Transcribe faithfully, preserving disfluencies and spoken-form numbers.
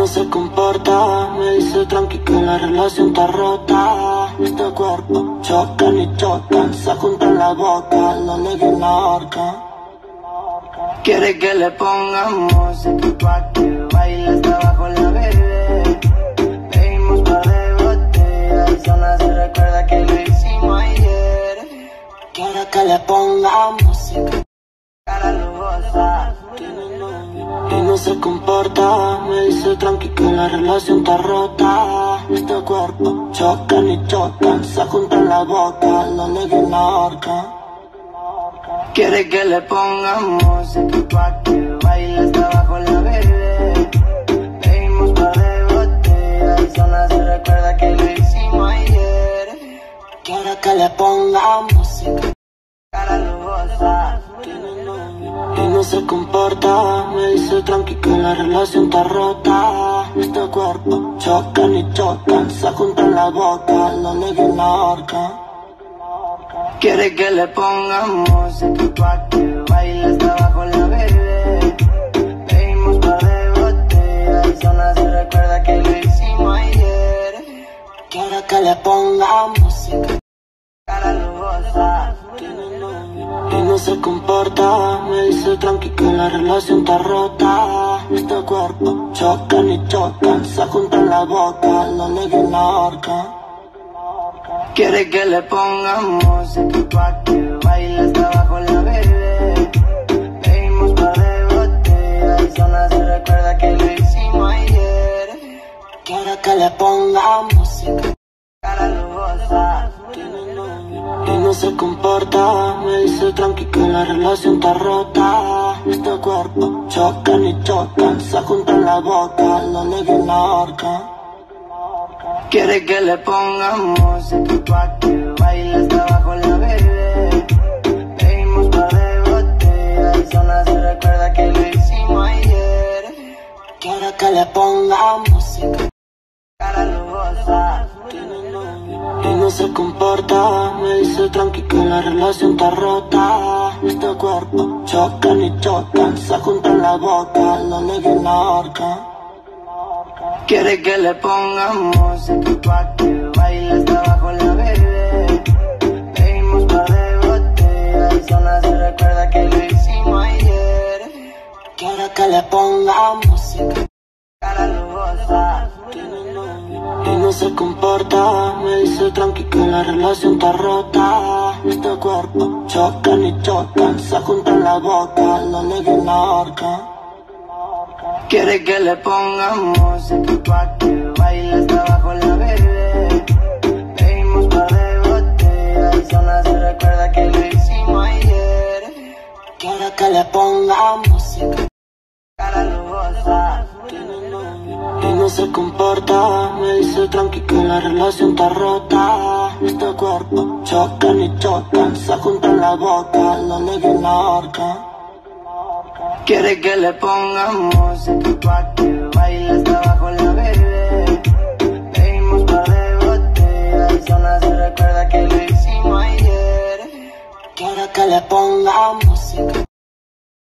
no se comporta. Me dice tranqui que la relación está rota. Este cuerpo chocan y chocan, se juntan la boca, la ley en la horca. Quiere que le pongamos música pa' que baile hasta abajo la bebé. Bebimos par de botellas y zona se recuerda que lo hicimos ayer. Quiere que le pongamos música, cara lujosa, y no se comporta. Me dice tranqui que la relación está rota. Este cuerpo chocan y chocan, se juntan la boca, la ley en la horca. Quiere que le pongamos música pa' que baile hasta abajo la bebé. Bebimos par de botellas y zona se recuerda que lo hicimos ayer. Quiere que le pongamos música, cara lujosa, y no se comporta. Me dice tranqui que la relación está rota. Este cuerpo chocan y chocan, se juntan la boca, la ley en la horca. Quiere que le pongamos música pa' que baile hasta abajo la bebé. Bebimos par de botellas y zona se recuerda que lo hicimos ayer. Quiere que le pongamos música, cara lujosa, y no se comporta. Me dice tranqui que la relación está rota. Este cuerpo chocan y chocan, se juntan la boca, la ley en la horca. Quiere que le pongamos música pa' que baile hasta abajo la bebé. Bebimos par de botellas y zona se recuerda que lo hicimos ayer. Quiere que le pongamos música, cara lujosa, y no se comporta. Me dice tranqui que la relación está rota. Este cuerpo chocan y chocan, se juntan la boca, la ley en la horca. Quiere que le pongamos música pa' que baile hasta abajo la bebé. Bebimos par de botellas y zona se recuerda que lo hicimos ayer. Quiere que le pongamos música, cara lujosa, y no se comporta. Me dice tranqui que la relación está rota. Este cuerpo chocan y chocan, se juntan la boca, la ley en la horca. Quiere que le pongamos música pa' que baile hasta abajo la bebé. Bebimos par de botellas y zona se recuerda que lo hicimos ayer. Quiere que le pongamos música, cara lujosa, y no se comporta. Me dice tranqui que la relación está rota. Este cuerpo chocan y chocan, se juntan la boca, la ley en la horca. Quiere que le pongamos música pa' que baile hasta abajo la bebé. Bebimos par de botellas y zona se recuerda que lo hicimos ayer. Quiere que le pongamos música, cara lujosa, y no se comporta. Me dice tranqui que la relación está rota. Este cuerpo chocan y chocan, se juntan la boca, la ley en la horca. Quiere que le pongamos música pa' que baile hasta abajo la bebé. Bebimos par de botellas y zona se recuerda que lo hicimos ayer. Quiere que le pongamos música,